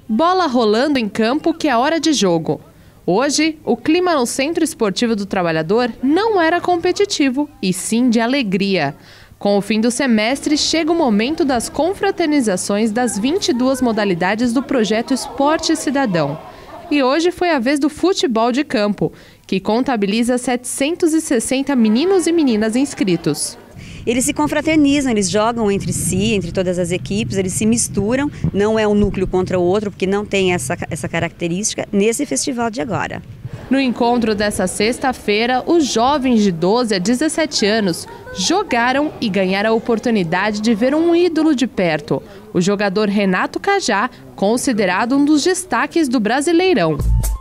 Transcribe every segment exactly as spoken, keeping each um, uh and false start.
Bola rolando em campo que é hora de jogo. Hoje, o clima no Centro Esportivo do Trabalhador não era competitivo, e sim de alegria. Com o fim do semestre, chega o momento das confraternizações das vinte e duas modalidades do projeto Esporte Cidadão. E hoje foi a vez do futebol de campo, que contabiliza setecentos e sessenta meninos e meninas inscritos. Eles se confraternizam, eles jogam entre si, entre todas as equipes, eles se misturam, não é um núcleo contra o outro, porque não tem essa, essa característica nesse festival de agora. No encontro dessa sexta-feira, os jovens de doze a dezessete anos jogaram e ganharam a oportunidade de ver um ídolo de perto, o jogador Renato Cajá, considerado um dos destaques do Brasileirão.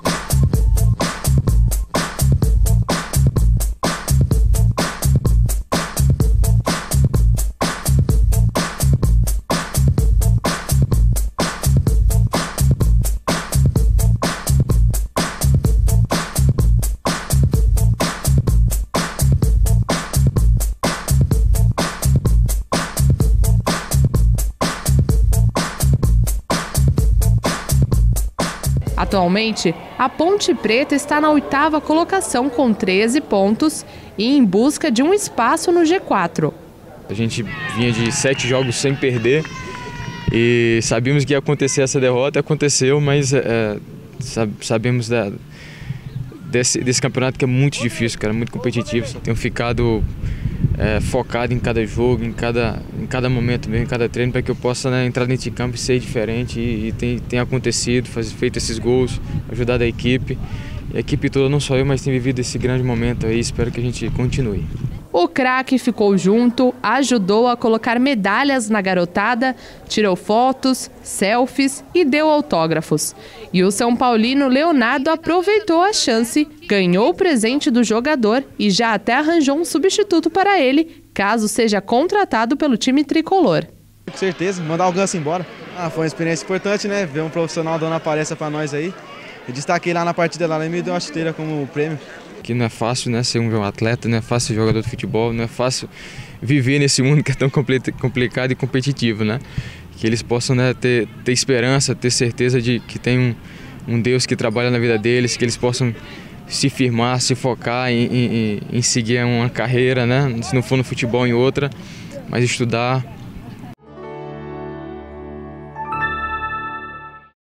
Atualmente, a Ponte Preta está na oitava colocação com treze pontos e em busca de um espaço no G quatro. A gente vinha de sete jogos sem perder e sabíamos que ia acontecer essa derrota, aconteceu, mas é, sabemos da, desse, desse campeonato que é muito difícil, cara, muito competitivo. Tenho ficado é, focado em cada jogo, em cada, em cada momento mesmo, em cada treino, para que eu possa, né, entrar dentro de campo e ser diferente. E, e tem, tem acontecido, faz, feito esses gols, ajudado a equipe. E a equipe toda, não só eu, mas tem vivido esse grande momento aí, espero que a gente continue. O craque ficou junto, ajudou a colocar medalhas na garotada, tirou fotos, selfies e deu autógrafos. E o São Paulino Leonardo aproveitou a chance, ganhou o presente do jogador e já até arranjou um substituto para ele, caso seja contratado pelo time tricolor. Com certeza, mandar o Ganso embora. Ah, foi uma experiência importante, né? Ver um profissional dando a palestra para nós aí. Eu destaquei lá na partida lá e me deu uma chuteira como prêmio. Que não é fácil, né, ser um atleta, não é fácil ser jogador de futebol, não é fácil viver nesse mundo que é tão complicado e competitivo, né? Que eles possam, né, ter, ter esperança, ter certeza de que tem um, um Deus que trabalha na vida deles, que eles possam se firmar, se focar em, em, em seguir uma carreira, né? Se não for no futebol, em outra, mas estudar,